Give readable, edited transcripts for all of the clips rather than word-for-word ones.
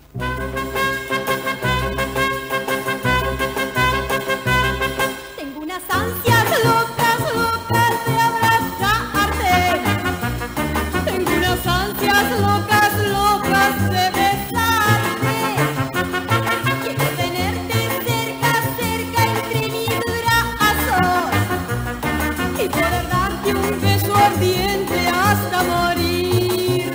Tengo unas ansias locas, locas de abrazarte. Tengo unas ansias locas, locas de besarte. Quiero tenerte cerca, cerca entre mis brazos y poder darte un beso ardiente hasta morir.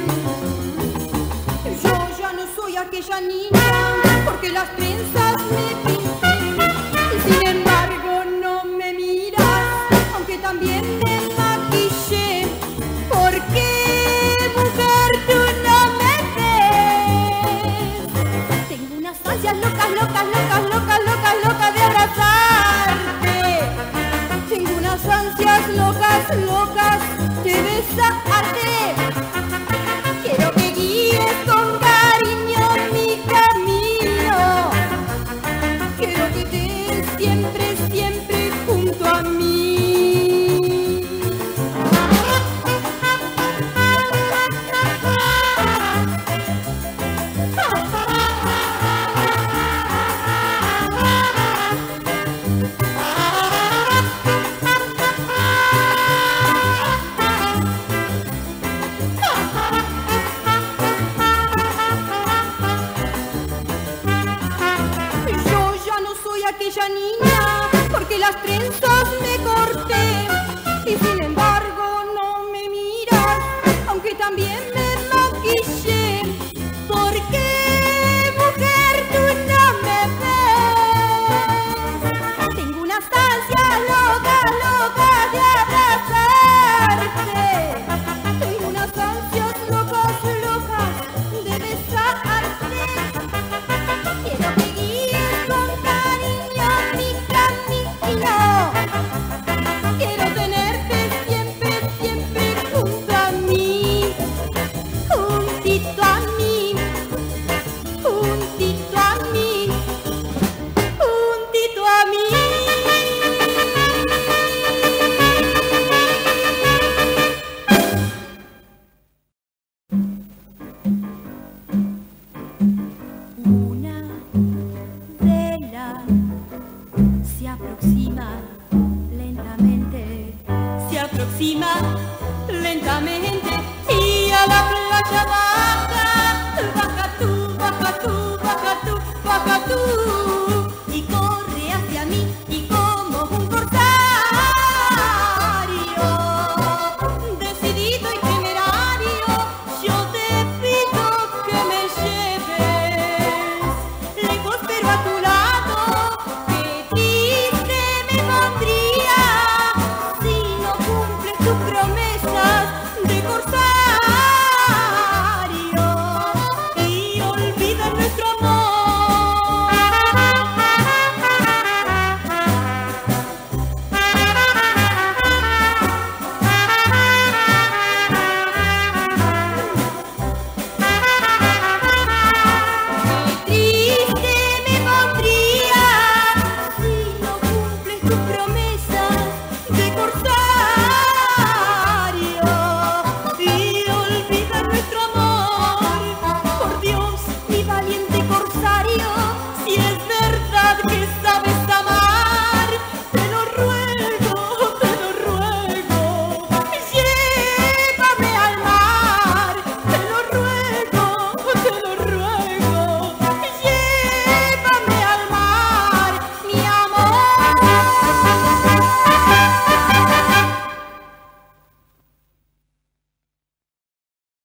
Yo ya no soy aquella niña porque las trenzas me pinté y sin embargo no me miras, aunque también me maquillé. ¿Por qué, mujer, tú no me ves? Tengo unas ansias locas, locas, locas, locas, locas, locas de abrazarte. Tengo unas ansias locas, locas de besarte. Quiero que guíes con cariño mi camino. Quiero que estés siempre, siempre junto a mí. Yo ya no soy aquella niña porque las trenzas me corté y sin embargo no me miras, aunque también me maquillé. ¿Por qué, mujer, tú no me ves? Tengo unas ansias locas, locas de abrazarte. Tengo unas ansias locas, locas de besarte. Quiero que guíes con cariño mi camino. Quiero tenerte siempre, siempre junto a mí. Juntito a mí, juntito a mí, juntito a mí. Una vela se aproxima lentamente, se aproxima lentamente y a la playa va.